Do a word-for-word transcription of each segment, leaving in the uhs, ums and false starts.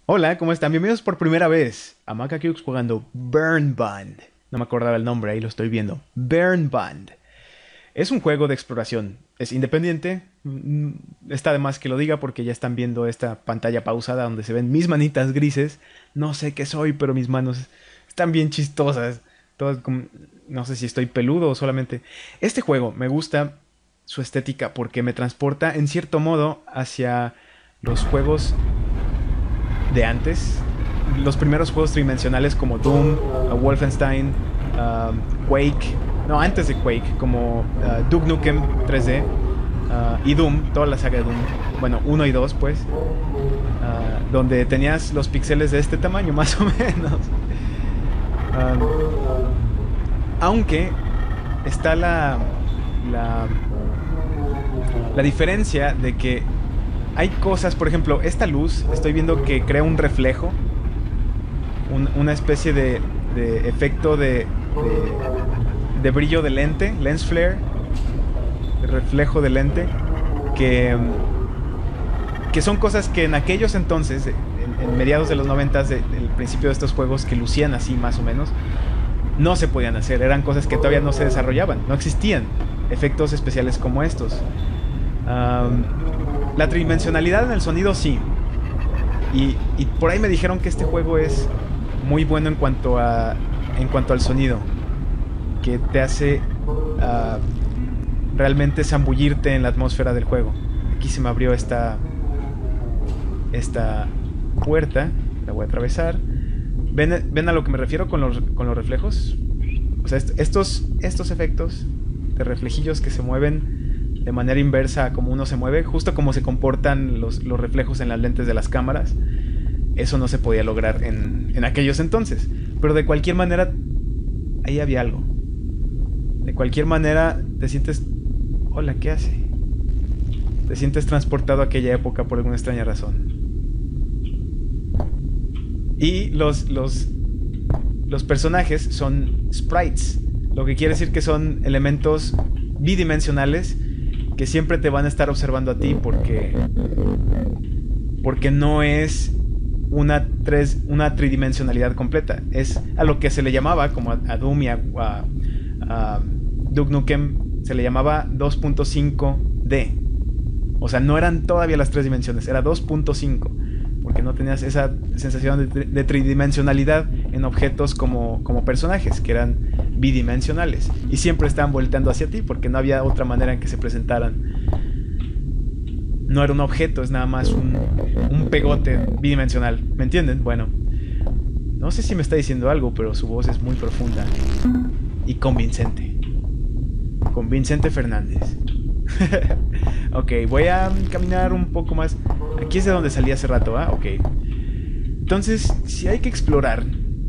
Hola, ¿cómo están? Bienvenidos por primera vez a Maca Cubes jugando Burn Band. No me acordaba el nombre, ahí lo estoy viendo. Burn Band. Es un juego de exploración. Es independiente. Mm, Está de más que lo diga porque ya están viendo esta pantalla pausada donde se ven mis manitas grises. No sé qué soy, pero mis manos están bien chistosas. Todas como- No sé si estoy peludo o solamente... Este juego me gusta su estética porque me transporta en cierto modo hacia los juegos de antes, los primeros juegos tridimensionales como Doom, uh, Wolfenstein, um, Quake, no, antes de Quake, como uh, Duke Nukem tres D uh, y Doom, toda la saga de Doom, bueno, uno y dos pues, uh, donde tenías los píxeles de este tamaño más o menos. Um, aunque está la, la, la diferencia de que hay cosas, por ejemplo, esta luz, estoy viendo que crea un reflejo, un- una especie de, de efecto de, de, de brillo de lente, lens flare, de reflejo de lente, que, que son cosas que en aquellos entonces, en, en mediados de los noventas, de- del principio de estos juegos que lucían así más o menos, no se podían hacer, eran cosas que todavía no se desarrollaban, no existían efectos especiales como estos. Am, la tridimensionalidad en el sonido sí. Y, y por ahí me dijeron que este juego es muy bueno en cuanto a en cuanto al sonido, que te hace ah, realmente zambullirte en la atmósfera del juego. Aquí se me abrió esta esta puerta, la voy a atravesar. ¿Ven, ven a lo que me refiero con los, con los reflejos? O sea, est- estos, estos efectos de reflejillos que se mueven de manera inversa a como uno se mueve, justo como se comportan los, los reflejos en las lentes de las cámaras, eso no se podía lograr en, en aquellos entonces. Pero de cualquier manera, ahí había algo. De cualquier manera, te sientes... Hola, ¿qué hace? Te sientes transportado a aquella época por alguna extraña razón. Y los, los, los personajes son sprites, lo que quiere decir que son elementos bidimensionales que siempre te van a estar observando a ti porque porque no es una, tres, una tridimensionalidad completa. Es a lo que se le llamaba, como a, a Doom y a, a, a Duke Nukem, se le llamaba dos punto cinco D. O sea, no eran todavía las tres dimensiones, era dos punto cinco. Porque no tenías esa sensación de, de tridimensionalidad en objetos como, como personajes, que eran bidimensionales. Y siempre estaban volteando hacia ti, porque no había otra manera en que se presentaran. No era un objeto, es nada más un, un pegote bidimensional. ¿Me entienden? Bueno, no sé si me está diciendo algo, pero su voz es muy profunda y convincente. Convincente Fernández. Ok, voy a caminar un poco más. Aquí es de donde salí hace rato, ¿ah? Ok. Entonces, si hay que explorar.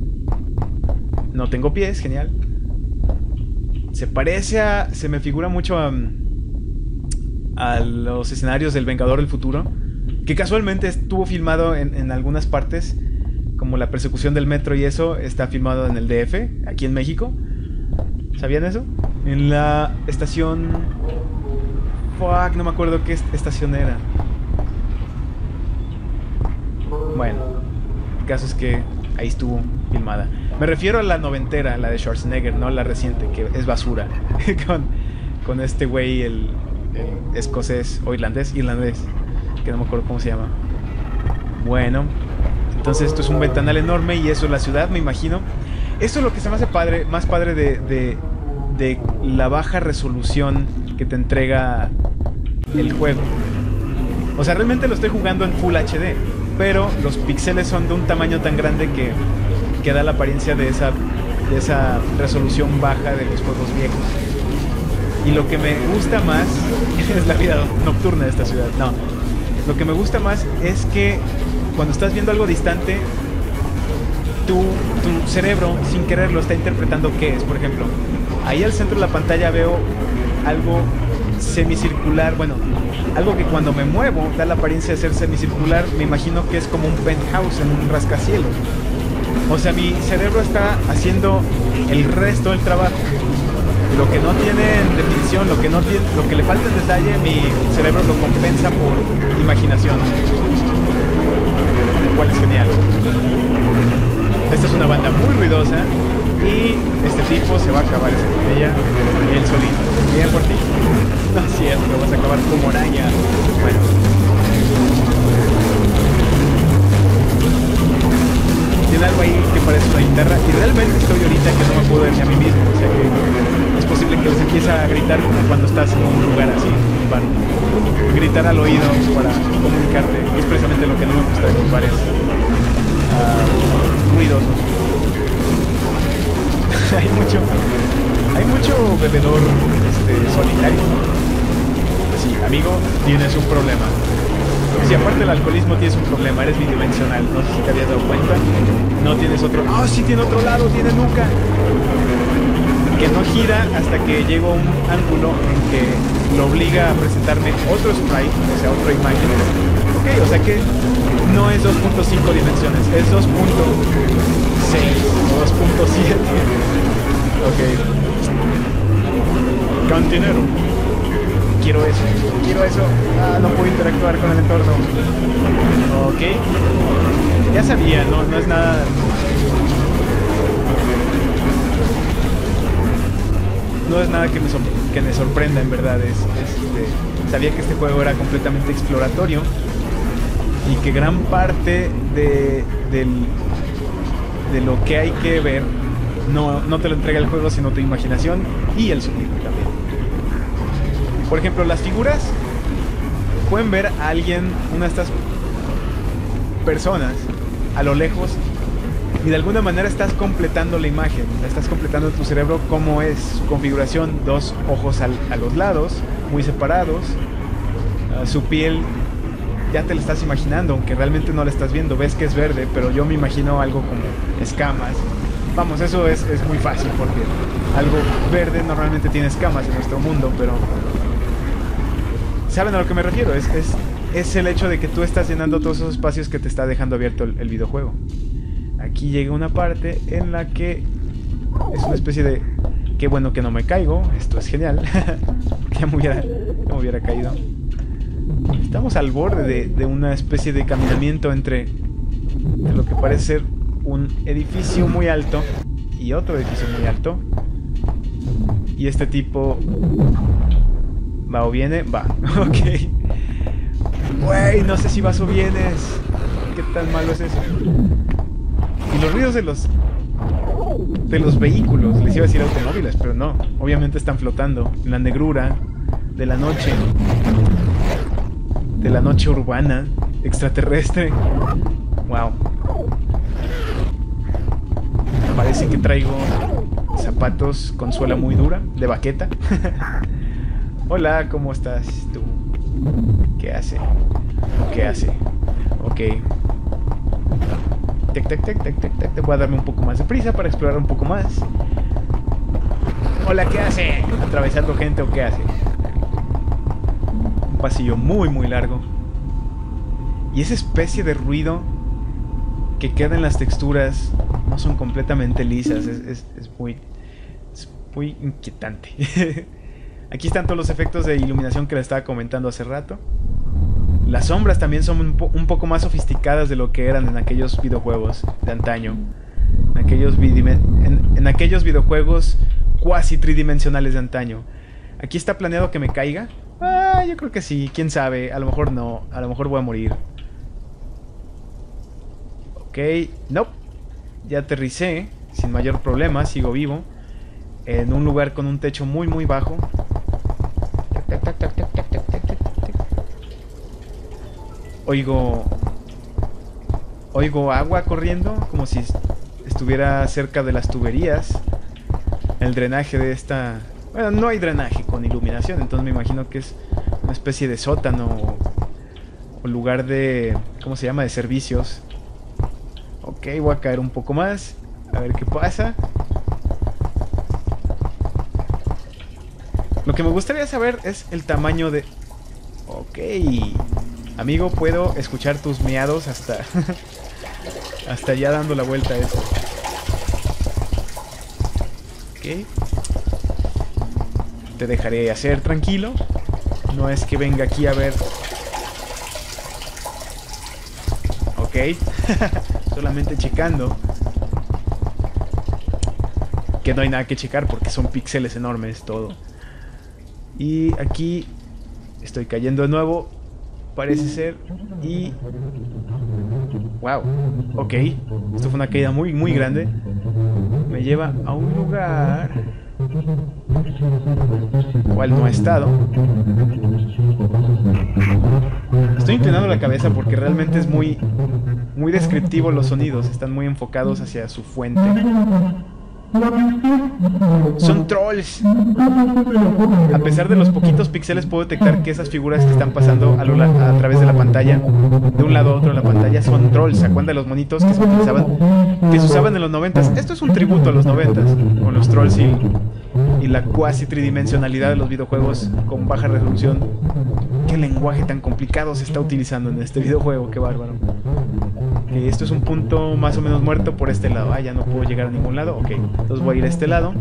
No tengo pies, genial. Se parece a... Se me figura mucho a... A los escenarios del Vengador del Futuro. Que casualmente estuvo filmado en, en algunas partes. Como la persecución del metro y eso. Está filmado en el D F, aquí en México. ¿Sabían eso? En la estación... Fuck, no me acuerdo qué est- estación era. Bueno, el caso es que ahí estuvo filmada. Me refiero a la noventera, la de Schwarzenegger, no la reciente, que es basura. con, con este güey, el, el escocés o irlandés, irlandés, que no me acuerdo cómo se llama. Bueno, entonces esto es un ventanal enorme y eso es la ciudad, me imagino. Eso es lo que se me hace padre, más padre de, de, de la baja resolución que te entrega el juego. O sea, realmente lo estoy jugando en Full H D, pero los píxeles son de un tamaño tan grande que, que da la apariencia de esa, de esa resolución baja de los juegos viejos. Y lo que me gusta más es la vida nocturna de esta ciudad. No, lo que me gusta más es que cuando estás viendo algo distante, tu, tu cerebro, sin quererlo, está interpretando qué es. Por ejemplo, ahí al centro de la pantalla veo algo semicircular, bueno, algo que cuando me muevo da la apariencia de ser semicircular. Me imagino que es como un penthouse en un rascacielos. O sea, mi cerebro está haciendo el resto del trabajo. Lo que no tiene en definición, lo que no tiene, lo que le falta en detalle, mi cerebro lo compensa por imaginación, lo cual es genial. Esta es una banda muy ruidosa y este tipo se va a acabar esa botella él solito. Bien por ti. No es cierto, vas a acabar como araña. Bueno. Tiene algo ahí que parece una guitarra y realmente estoy ahorita que no me puedo ver ni a mí mismo. O sea que es posible que les empiece a gritar como cuando estás en un lugar así, en un bar. Gritar al oído para comunicarte. Es precisamente lo que no me gusta de los bares uh, ruidosos. hay mucho hay mucho bebedor este, solitario. Sí, amigo, tienes un problema. Si aparte del alcoholismo tienes un problema, eres bidimensional, no sé si te habías dado cuenta. No tienes otro... ¡Ah, oh, sí tiene otro lado! ¡Tiene nuca! Que no gira hasta que llega un ángulo en que lo obliga a presentarme otro sprite, o sea, otra imagen. Ok, o sea que no es dos punto cinco dimensiones, es dos punto seis o dos punto siete. Ok. Cantinero. Quiero eso, quiero eso. Ah, no puedo interactuar con el entorno. Ok. Ya sabía, no, no es nada... No es nada que me, que me sorprenda, en verdad. Es, es, este, sabía que este juego era completamente exploratorio y que gran parte de, del, de lo que hay que ver no, no te lo entrega el juego, sino tu imaginación y el sonido también. Por ejemplo, las figuras pueden ver a alguien, una de estas personas, a lo lejos, y de alguna manera estás completando la imagen, la estás completando en tu cerebro como es su configuración, dos ojos al, a los lados, muy separados, uh, su piel, ya te la estás imaginando, aunque realmente no la estás viendo, ves que es verde, pero yo me imagino algo como escamas. Vamos, eso es, es muy fácil porque algo verde normalmente tiene escamas en nuestro mundo, pero... ¿Saben a lo que me refiero? Es, es, es el hecho de que tú estás llenando todos esos espacios que te está dejando abierto el, el videojuego. Aquí llega una parte en la que es una especie de... Qué bueno que no me caigo, esto es genial. Porque ya me hubiera, ya me hubiera caído. Estamos al borde de, de una especie de caminamiento entre de lo que parece ser un edificio muy alto y otro edificio muy alto. Y este tipo... ¿Va o viene? Va. Ok. Güey, no sé si vas o vienes. ¿Qué tan malo es eso? Y los ruidos de los... De los vehículos. Les iba a decir automóviles, pero no. Obviamente están flotando en la negrura de la noche. De la noche urbana. Extraterrestre. Wow. Parece que traigo zapatos con suela muy dura. De baqueta. Hola, ¿cómo estás tú? ¿Qué hace? ¿Qué hace? Ok. Tec, tec, tec, tec, tec, tec. Te voy a darme un poco más de prisa para explorar un poco más. Hola, ¿qué hace? ¿Atravesando gente o qué hace? Un pasillo muy, muy largo. Y esa especie de ruido que queda en las texturas no son completamente lisas. Es, es, es muy... Es muy inquietante. Aquí están todos los efectos de iluminación que les estaba comentando hace rato. Las sombras también son un, po un poco más sofisticadas de lo que eran en aquellos videojuegos de antaño. En aquellos, en, en aquellos videojuegos cuasi tridimensionales de antaño. Aquí está planeado que me caiga. Ah, yo creo que sí, quién sabe. A lo mejor no, a lo mejor voy a morir. Ok, nope. Ya aterricé sin mayor problema, sigo vivo. En un lugar con un techo muy muy bajo. Oigo... Oigo agua corriendo, como si estuviera cerca de las tuberías. El drenaje de esta... Bueno, no hay drenaje con iluminación, entonces me imagino que es una especie de sótano o, o lugar de... ¿Cómo se llama? De servicios. Ok, voy a caer un poco más. A ver qué pasa. Lo que me gustaría saber es el tamaño de... Ok. Amigo, puedo escuchar tus miados hasta... hasta ya dando la vuelta a eso. Ok. Te dejaré hacer tranquilo. No es que venga aquí a ver... Ok. Solamente checando que no hay nada que checar porque son píxeles enormes todo. Y aquí estoy cayendo de nuevo, parece ser, y... wow, ok, esto fue una caída muy, muy grande. Me lleva a un lugar... cual no ha estado. Estoy inclinando la cabeza porque realmente es muy muy descriptivo los sonidos, están muy enfocados hacia su fuente. Son trolls. A pesar de los poquitos píxeles puedo detectar que esas figuras que están pasando a, lo, a través de la pantalla, de un lado a otro de la pantalla, son trolls. ¿Se acuerdan de los monitos que se utilizaban, que se usaban en los noventas? Esto es un tributo a los noventas, con los trolls y, y la cuasi tridimensionalidad de los videojuegos con baja resolución. Qué lenguaje tan complicado se está utilizando en este videojuego, qué bárbaro. Okay, esto es un punto más o menos muerto por este lado. Ah, ya no puedo llegar a ningún lado. Ok, entonces voy a ir a este lado.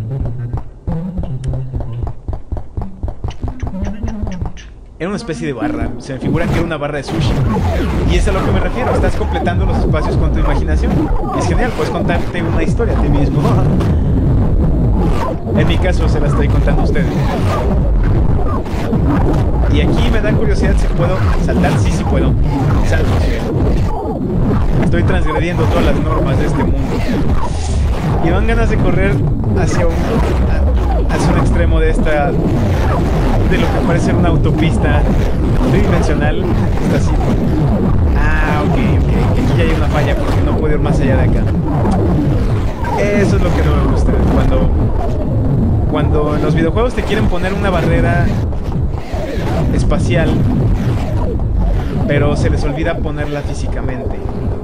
Era una especie de barra. Se me figura que era una barra de sushi. Y es a lo que me refiero. Estás completando los espacios con tu imaginación. Y es genial, puedes contarte una historia a ti mismo. En mi caso se la estoy contando a ustedes. Y aquí me da curiosidad si puedo saltar. Sí, sí puedo. Salto. Estoy transgrediendo todas las normas de este mundo. Y me dan ganas de correr hacia un, hacia un extremo de esta... de lo que parece una autopista tridimensional. Está así. Ah, ok, ok. Aquí ya hay una falla porque no puedo ir más allá de acá. Eso es lo que no me gusta. Cuando, cuando en los videojuegos te quieren poner una barrera espacial, pero se les olvida ponerla físicamente.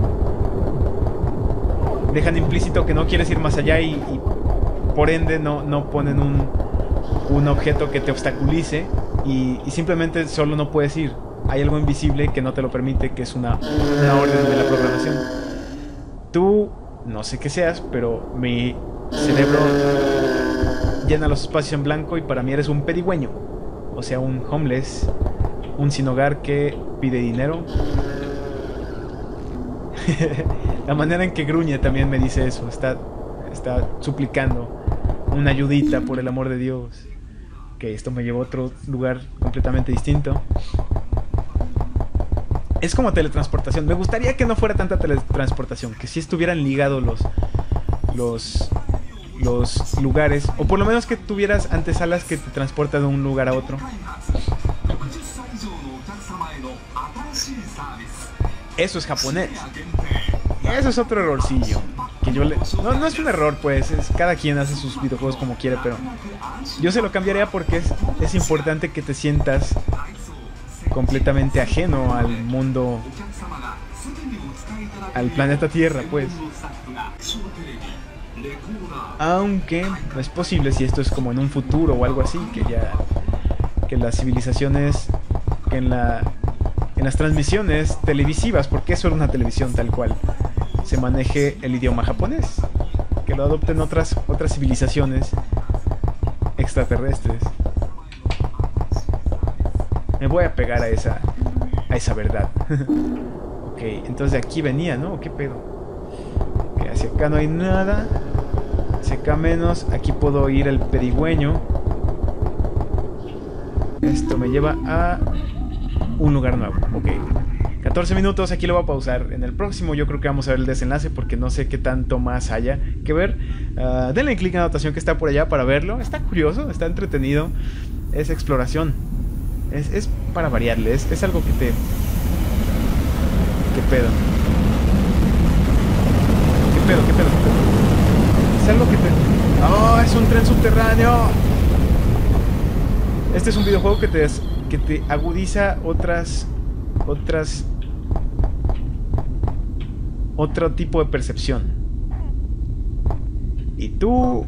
Dejan implícito que no quieres ir más allá y, y por ende no, no ponen un, un objeto que te obstaculice y, y simplemente solo no puedes ir. Hay algo invisible que no te lo permite, que es una, una orden de la programación. Tú, no sé qué seas, pero mi cerebro llena los espacios en blanco y para mí eres un pedigüeño. O sea, un homeless, un sin hogar que pide dinero. La manera en que gruñe también me dice eso. Está, está suplicando una ayudita, por el amor de Dios. Ok, esto me llevó a otro lugar completamente distinto. Es como teletransportación. Me gustaría que no fuera tanta teletransportación, que sí estuvieran ligados los, los, los lugares, o por lo menos que tuvieras antesalas que te transportan de un lugar a otro. Eso es japonés. Eso es otro errorcillo que yo le... No, no es un error, pues. Es... Cada quien hace sus videojuegos como quiere, pero yo se lo cambiaría porque es, es importante que te sientas completamente ajeno al mundo, al planeta Tierra, pues. Aunque no es posible si esto es como en un futuro o algo así, que ya... que las civilizaciones... que en la... en las transmisiones televisivas, porque eso era una televisión tal cual, se maneje el idioma japonés, que lo adopten otras otras civilizaciones extraterrestres. Me voy a pegar a esa a esa verdad. Ok, entonces de aquí venía, ¿no? ¿Qué pedo? Ok, hacia acá no hay nada. Hacia acá menos. Aquí puedo ir el pedigüeño. Esto me lleva a un lugar nuevo. Ok, catorce minutos, aquí lo voy a pausar. En el próximo yo creo que vamos a ver el desenlace, porque no sé qué tanto más haya que ver. uh, Denle clic en la anotación que está por allá para verlo. Está curioso, está entretenido. Es exploración. Es, es para variarle, es, es algo que te... ¿Qué pedo? ¿Qué pedo? ¿Qué pedo? ¿Qué pedo? Es algo que te... ¡Oh! ¡Es un tren subterráneo! Este es un videojuego que te... que te agudiza otras otras otro tipo de percepción. Y tú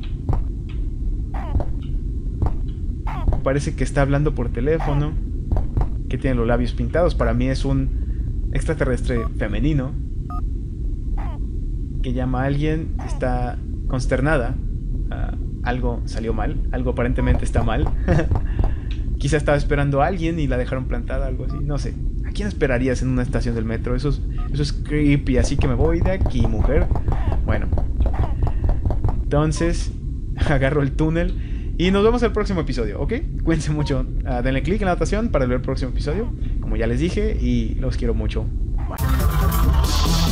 parece que está hablando por teléfono, que tiene los labios pintados. Para mí es un extraterrestre femenino que llama a alguien, está consternada. Uh, algo salió mal, algo aparentemente está mal. Quizá estaba esperando a alguien y la dejaron plantada, algo así, no sé. ¿A quién esperarías en una estación del metro? Eso es, eso es creepy, así que me voy de aquí, mujer. Bueno. Entonces, agarro el túnel y nos vemos en el próximo episodio, ¿ok? Cuídense mucho, uh, denle click en la anotación para ver el próximo episodio, como ya les dije, y los quiero mucho. Bye.